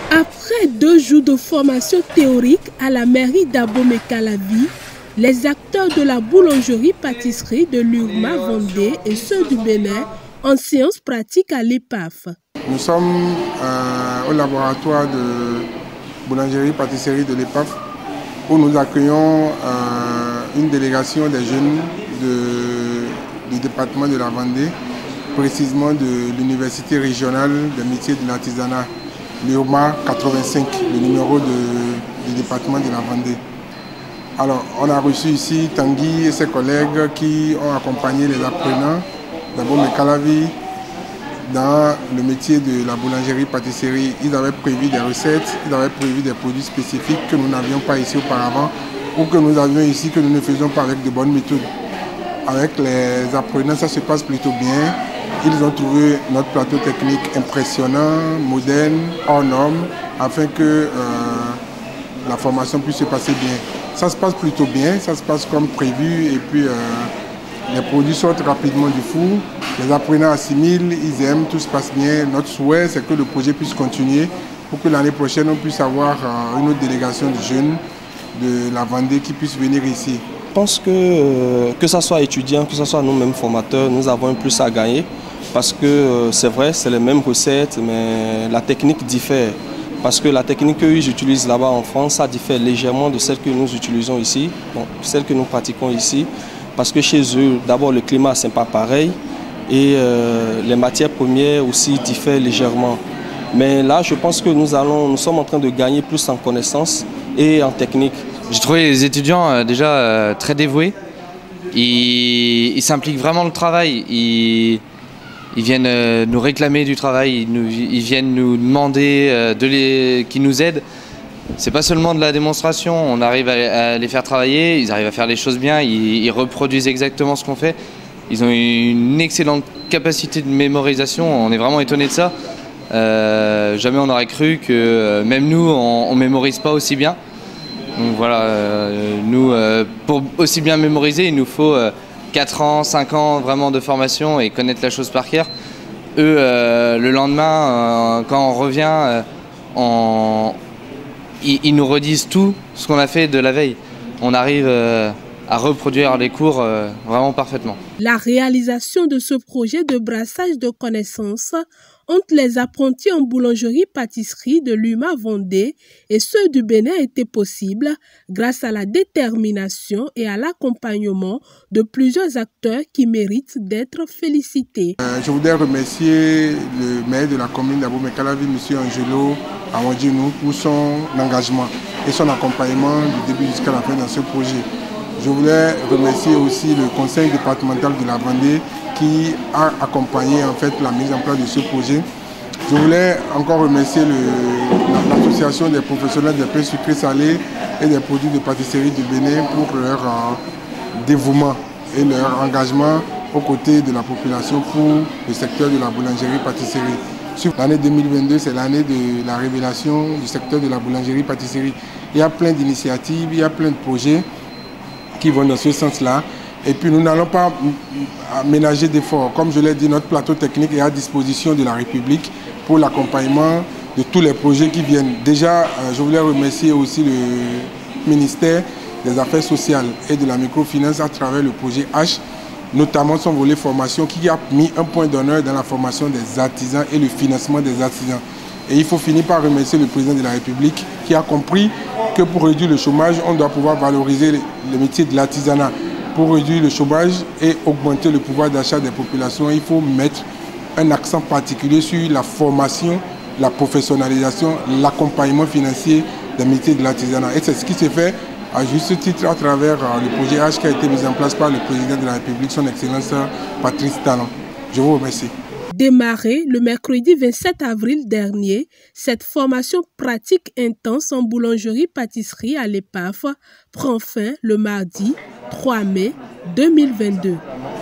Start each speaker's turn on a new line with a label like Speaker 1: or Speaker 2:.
Speaker 1: Après 2 jours de formation théorique à la mairie d'Abomey-Calavi, les acteurs de la boulangerie-pâtisserie de l'URMA Vendée et ceux du Bénin en séance pratique à l'EPAF.
Speaker 2: Nous sommes au laboratoire de boulangerie-pâtisserie de l'EPAF où nous accueillons une délégation des jeunes du département de la Vendée, précisément de l'université régionale des métiers de l'artisanat, l'URMA 85, le numéro du département de la Vendée. Alors, on a reçu ici Tanguy et ses collègues qui ont accompagné les apprenants d'Abomey-Calavi dans le métier de la boulangerie-pâtisserie. Ils avaient prévu des recettes, ils avaient prévu des produits spécifiques que nous n'avions pas ici auparavant ou que nous avions ici que nous ne faisons pas avec de bonnes méthodes. Avec les apprenants, ça se passe plutôt bien. Ils ont trouvé notre plateau technique impressionnant, moderne, hors norme, afin que la formation puisse se passer bien. Ça se passe plutôt bien, ça se passe comme prévu et puis les produits sortent rapidement du four. Les apprenants assimilent, ils aiment, tout se passe bien. Notre souhait, c'est que le projet puisse continuer pour que l'année prochaine, on puisse avoir une autre délégation de jeunes de la Vendée qui puissent venir ici.
Speaker 3: Je pense que ce soit étudiants, que ce soit nous-mêmes formateurs, nous avons un plus à gagner parce que c'est vrai, c'est les mêmes recettes, mais la technique diffère. Parce que la technique qu'ils utilisent là-bas en France, ça diffère légèrement de celle que nous utilisons ici, bon, celle que nous pratiquons ici. Parce que chez eux, d'abord le climat, ce n'est pas pareil et les matières premières aussi diffèrent légèrement. Mais là, je pense que nous sommes en train de gagner plus en connaissances et en technique.
Speaker 4: J'ai trouvé les étudiants déjà très dévoués. Ils s'impliquent vraiment dans le travail. Ils viennent nous réclamer du travail, ils viennent nous demander qu'ils nous aident. C'est pas seulement de la démonstration, on arrive à les faire travailler, ils arrivent à faire les choses bien, ils reproduisent exactement ce qu'on fait. Ils ont une excellente capacité de mémorisation, on est vraiment étonnés de ça. Jamais on aurait cru que même nous, on mémorise pas aussi bien. Donc voilà, nous, pour aussi bien mémoriser, il nous faut 4 ans, 5 ans vraiment de formation et connaître la chose par cœur. Eux, le lendemain, quand on revient, ils nous redisent tout ce qu'on a fait de la veille. On arrive à reproduire les cours vraiment parfaitement.
Speaker 1: La réalisation de ce projet de brassage de connaissances entre les apprentis en boulangerie-pâtisserie de l'URMA Vendée et ceux du Bénin était possible grâce à la détermination et à l'accompagnement de plusieurs acteurs qui méritent d'être félicités.
Speaker 2: Je voudrais remercier le maire de la commune d'Abomey-Calavi, M. Angelo Awandjinou, pour son engagement et son accompagnement du début jusqu'à la fin dans ce projet. Je voulais remercier aussi le conseil départemental de la Vendée qui a accompagné en fait la mise en place de ce projet. Je voulais encore remercier l'association des professionnels des pains sucrés salés et des produits de pâtisserie du Bénin pour leur dévouement et leur engagement aux côtés de la population pour le secteur de la boulangerie-pâtisserie. L'année 2022, c'est l'année de la révélation du secteur de la boulangerie-pâtisserie. Il y a plein d'initiatives, il y a plein de projets qui vont dans ce sens-là. Et puis nous n'allons pas ménager d'efforts. Comme je l'ai dit, notre plateau technique est à disposition de la République pour l'accompagnement de tous les projets qui viennent. Déjà, je voulais remercier aussi le ministère des Affaires sociales et de la microfinance à travers le projet H, notamment son volet formation qui a mis un point d'honneur dans la formation des artisans et le financement des artisans. Et il faut finir par remercier le président de la République qui a compris que pour réduire le chômage, on doit pouvoir valoriser le métier de l'artisanat. Pour réduire le chômage et augmenter le pouvoir d'achat des populations, il faut mettre un accent particulier sur la formation, la professionnalisation, l'accompagnement financier des métiers de l'artisanat. Et c'est ce qui s'est fait à juste titre à travers le projet H qui a été mis en place par le président de la République, son Excellence Patrice Talon. Je vous remercie.
Speaker 1: Démarrée le mercredi 27 avril dernier, cette formation pratique intense en boulangerie-pâtisserie à l'EPAF prend fin le mardi 3 mai 2022.